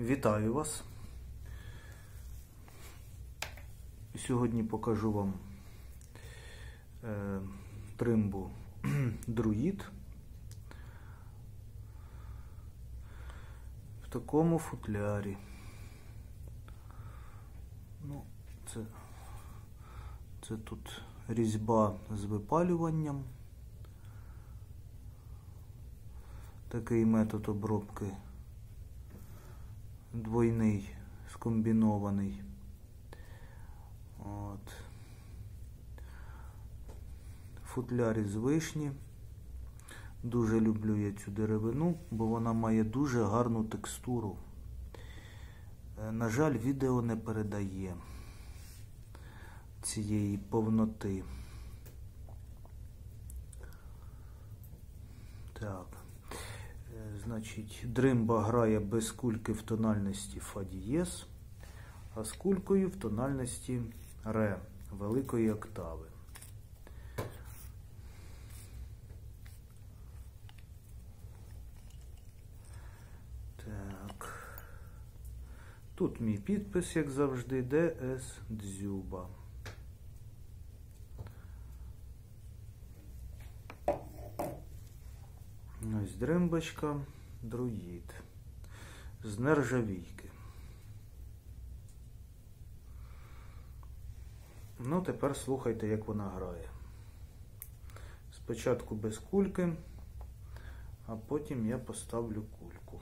Вітаю вас! Сьогодні покажу вам тримбу Druid в такому футлярі. Ну, це тут різьба з випалюванням. Такий метод обробки двойний, скомбінований. От. Футляр із вишні. Дуже люблю я цю деревину, бо вона має дуже гарну текстуру. На жаль, відео не передає цієї повноти. Так. Значить, дримба грає без кульки в тональності фа дієз, а з кулькою в тональності ре великої октави. Так. Тут мій підпис, як завжди, Д.С. Дзюба. Ось дримбочка Druid з нержавійки. Ну, тепер слухайте, як вона грає. Спочатку без кульки, а потім я поставлю кульку.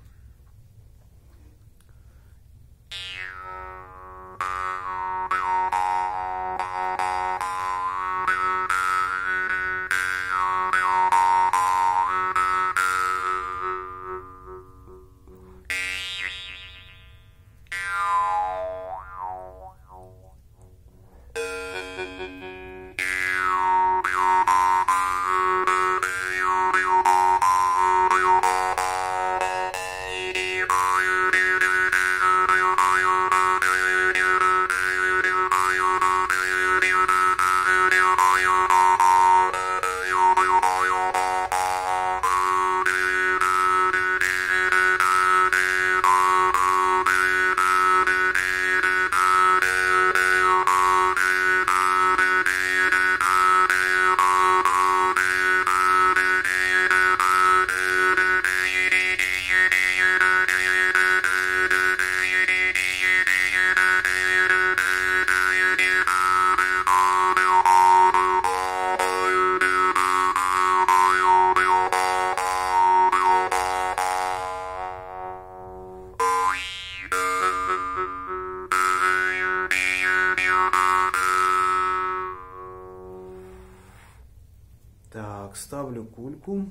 Так, ставлю кульку.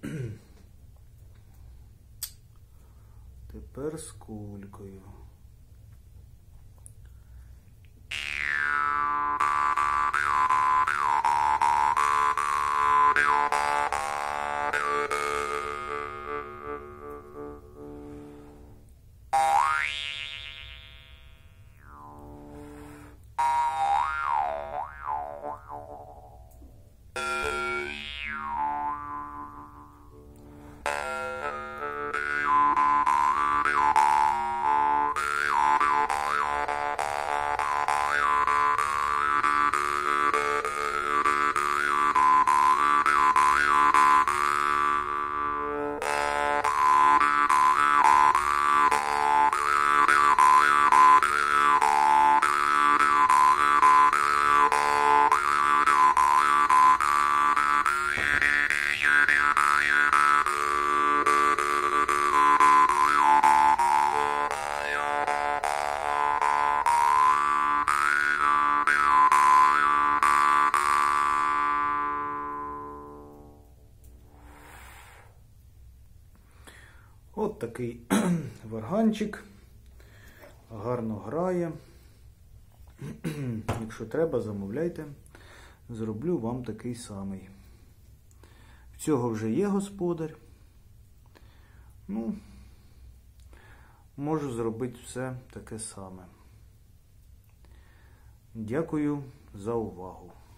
Тепер з кулькою. От такий варганчик, гарно грає. Якщо треба, замовляйте, зроблю вам такий самий. В цього вже є господар. Ну, можу зробити все таке саме. Дякую за увагу.